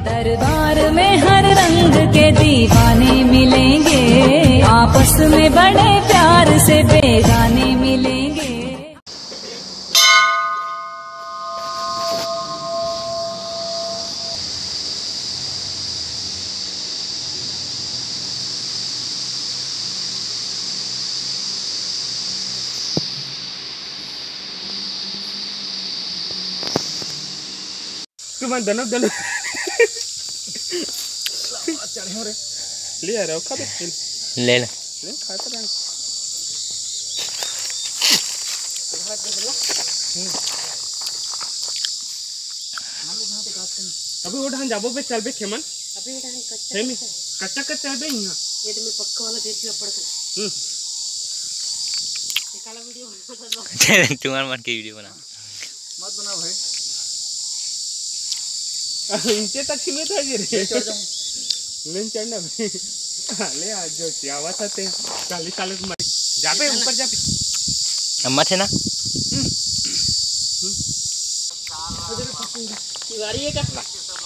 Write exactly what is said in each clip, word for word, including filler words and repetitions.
दरबार में हर रंग के दीवाने मिलेंगे, आपस में बड़े प्यार से बेगाने मिलेंगे। Cuma danau danau. Cari hore. Lihat ada apa deh? Lele. Lele kata dan. अभी वो ढान जाबो पे चल बे खेमन अभी ढान कच्चा खेमी कच्चा कच्चा बे यहाँ ये तो मैं पक्का वाला देख लिया पड़ कर हम्म निकाला वीडियो बना तुम्हारे मन की वीडियो बना मत बना भाई नीचे तक में था जी रे चढ़ जाऊं लेन चढ़ना भाई ले आज जो सियावा आते हैं चालीस चालीस मर जा पे ऊपर जा पे अम्मा थे ना तिवारी है का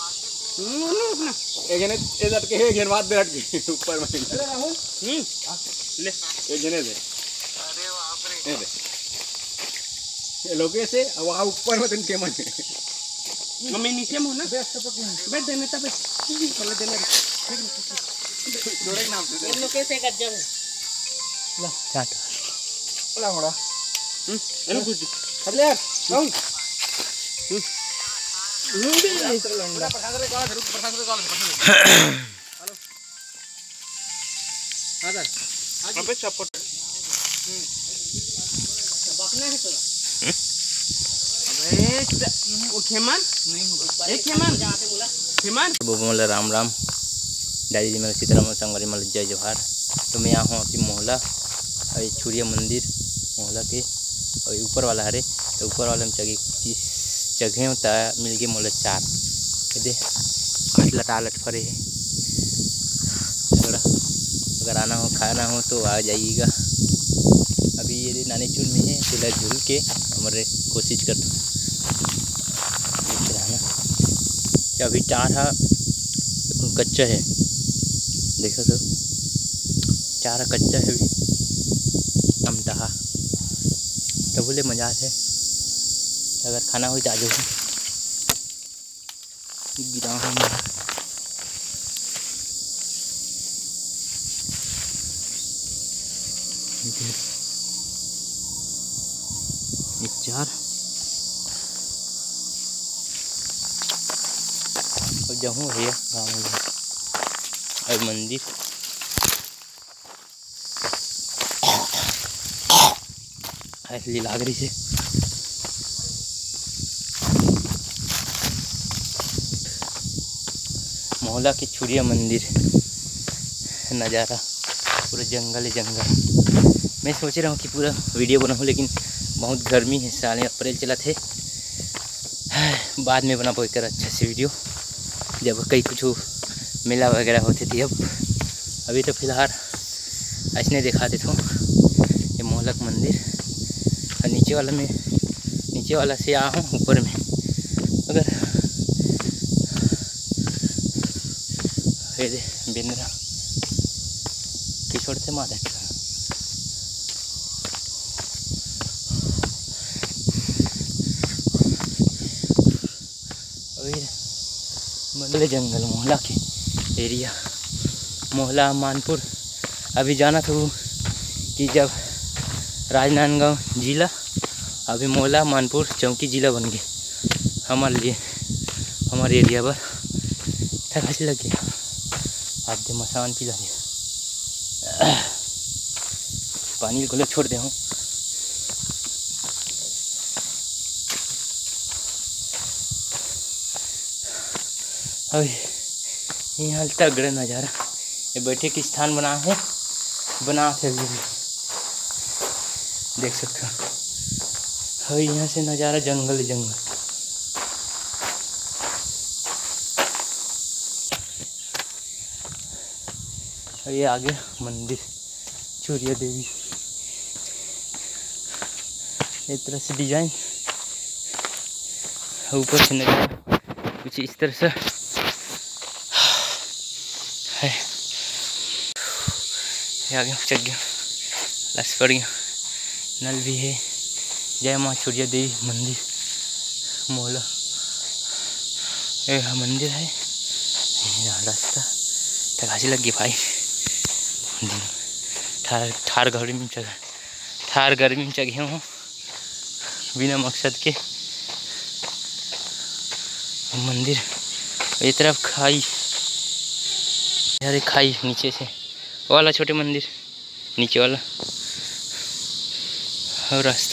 एक जने इधर के एक जन बात दे हट के ऊपर में अरे राहुल हम्म ले एक जने दे अरे बाप रे दे ये लोगे से वहां ऊपर में तन के मन मम्मी नीचे में ना बैठ बैठ देने तब चले देने जोड़े नाम दे इन लोग कैसे कर जब ला चाट ला मोड़ा हम्म एनो कुछ अब ले राहुल हम्म हेलो आदर अबे चपट बकना है तो अबे वो खेमन नहीं होगा एक खेमन जहां पे बोला खेमन बोबो मोला राम राम दादी जी मेरे सीताराम संगवारी मल जय जोहार। तो मैं यहाँ हूँ आपकी मोहला और छुरिया मंदिर मोहला के और ऊपर वाला हरे तो ऊपर वाले में जगह किस जगह होता मिल गए मोला चार दे आठ लटा लट फरे है अगर अगर आना हो खाना हो तो आ जाइएगा। अभी ये नानी चूल में है चूल्हा झूल के हमारे कोशिश कर रहना अभी चार है कच्चा है देखो सब चारा कच्चा है अभी अमदहा तो बोले मजा है अगर खाना हो तो आ जाओ गिरा चार और जहूँ भैया गाँव में और मंदिर ऐसी लाग रही से मोहला की छुरिया मंदिर नज़ारा पूरा जंगल है जंगल। मैं सोच रहा हूँ कि पूरा वीडियो बनाऊँ लेकिन बहुत गर्मी है साले अप्रैल चला थे बाद में बना पाई कर अच्छा से वीडियो जब कहीं कुछ मेला वगैरह होते थे। अब अभी तो फिलहाल ऐसने दिखाते थे ये मोहला का मंदिर और नीचे वाला में नीचे वाला से आ हूँ ऊपर में अगर दे बिंद्रा किशोर से माता मंडले जंगल मोहला के एरिया मोहला मानपुर अभी जाना था कि जब राजनांदगांव जिला अभी मोहला मानपुर चौकी जिला बन गए हमारे लिए हमारे एरिया पर थकासी लग गया आप दे मसान पिला दिया पानी को छोड़ दे हूँ अभी यहाँ तगड़ा नज़ारा ये बैठे के स्थान बना है बना थे अभी देख सकते हो अभी यहाँ से नज़ारा जंगल जंगल और ये आगे मंदिर छुरिया देवी एक तरह से डिजाइन ऊपर से नज़ारा कुछ इस तरह से है। आगे चल गया, लस पड़ गया। नल भी है। जय माँ छुरिया देवी मंदिर मोहला, यह मंदिर है। यहाँ रास्ता तकाशी लग गई भाई। ठार ठार गर्मी में चल ठार गर्मी में चढ़े हूँ बिना मकसद के। मंदिर ये तरफ खाई, अरे खाई नीचे से वाला छोटे मंदिर नीचे वाला, और रास्ता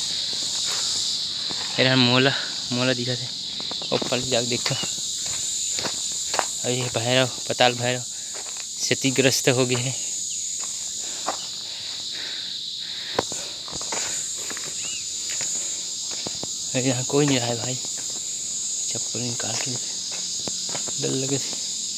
मेरा मोला मोला दिखा थे ऊपर जाके देखो। और ये भैरव पताल भैरव क्षतिग्रस्त हो गए हैं। यहाँ कोई नहीं रहा है भाई। चप्पल निकाल के डर लगे थे।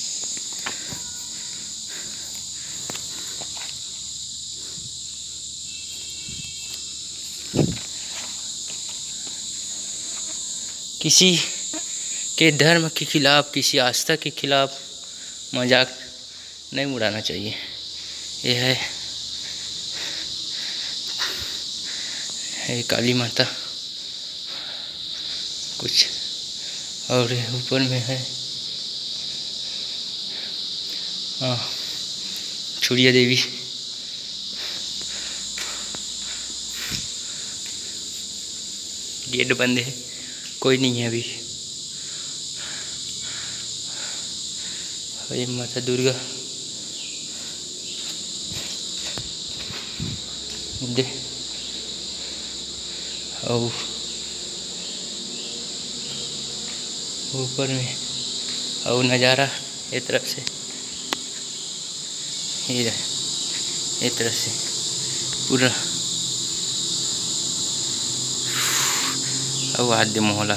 किसी के धर्म के खिलाफ, किसी आस्था के खिलाफ मजाक नहीं उड़ाना चाहिए। यह है ये काली माता कुछ, और ऊपर में है हाँ छुरिया देवी। गेट बंद है, कोई नहीं है अभी। ये माता दुर्गा दे और ऊपर में और नज़ारा ये तरफ से, ये ये तरफ से पूरा और आद्य मोहल्ला।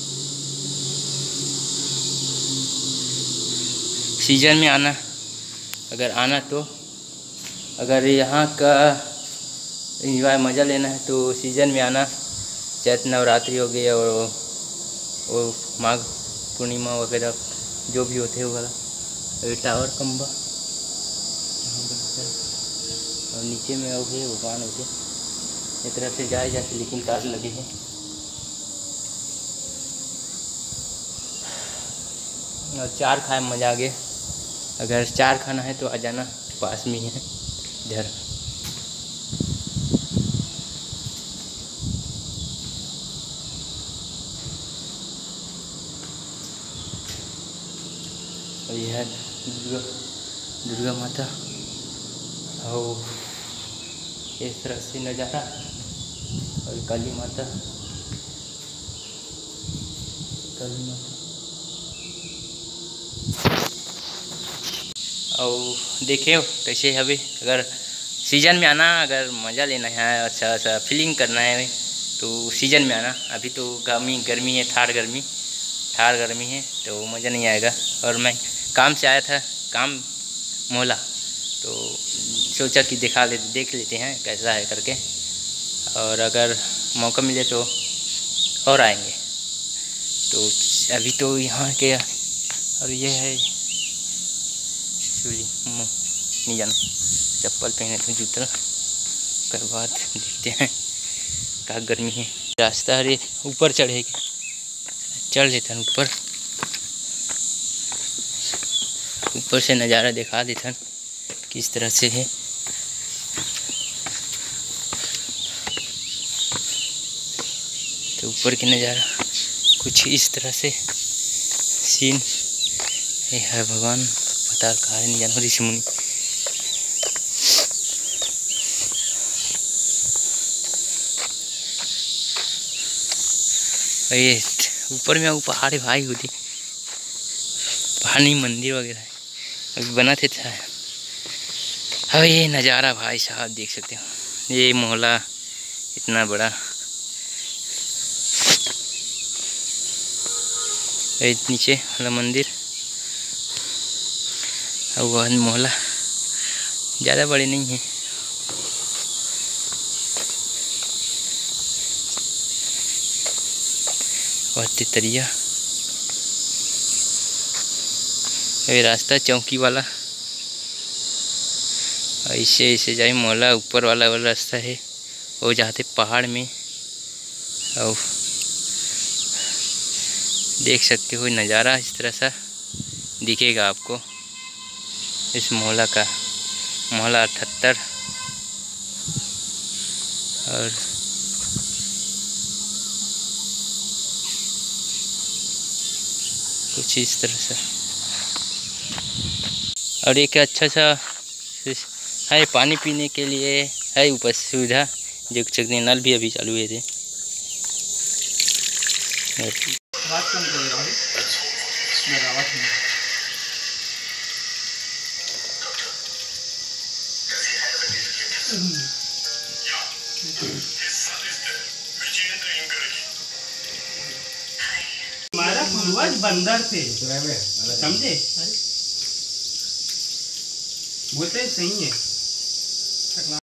सीजन में आना, अगर आना तो अगर यहाँ का एंजॉय मज़ा लेना है तो सीजन में आना। चैत्र नवरात्रि हो गई और वो माघ पूर्णिमा वगैरह जो भी होते हैं वो वाला टावर खंबा और नीचे में हो गए भगवान होते इस तरफ से जाए जाते, लेकिन तार लगे हैं। और चार खाए मजा आ गया। अगर चार खाना है तो आ जाना, पास में ही है इधर। और यह है दुर्गा दुर्गा माता और इस तरह से नज़ारा। और काली माता काली माता और देखे हो कैसे अभी। अगर सीजन में आना, अगर मज़ा लेना है, अच्छा अच्छा फीलिंग करना है तो सीजन में आना। अभी तो गर्मी गर्मी है, ठार गर्मी ठार गर्मी है तो मज़ा नहीं आएगा। और मैं काम से आया था, काम मोहल्ला, तो सोचा कि दिखा ले देख लेते हैं कैसा है करके। और अगर मौका मिले तो और आएंगे। तो अभी तो यहाँ के, और ये है चूली नहीं जाना, चप्पल पहने तो जूता कर बाद देखते हैं क्या गर्मी है। रास्ता अरे ऊपर चढ़ेगा, चढ़ लेते हैं ऊपर ऊपर से नज़ारा दिखा देते हैं किस तरह से है। तो ऊपर की नज़ारा कुछ इस तरह से सीन ये है। भगवान पता कहा नहीं जाना, ऋषि मुनि ये ऊपर में वो पहाड़ है भाई, होती पहाड़ नहीं मंदिर वगैरह है अभी बना थे था। अब ये नज़ारा भाई साहब देख सकते हो, ये मोहल्ला इतना बड़ा, ये नीचे वाला मंदिर और वह मोहल्ला ज़्यादा बड़े नहीं है। और तितरिया ये रास्ता चौकी वाला ऐसे ऐसे जाए मोहल्ला ऊपर वाला वाला रास्ता है, वो जाते पहाड़ में। और देख सकते हो नज़ारा इस तरह सा दिखेगा आपको इस मोहल्ला का, मोहल्ला अठहत्तर। और कुछ इस तरह से। और एक अच्छा सा है पानी पीने के लिए है ऊपर सुविधा, जो सकते नल भी अभी चालू हुए थे। हमारा पूर्वज बंदर थे, समझे? बोलते सही है।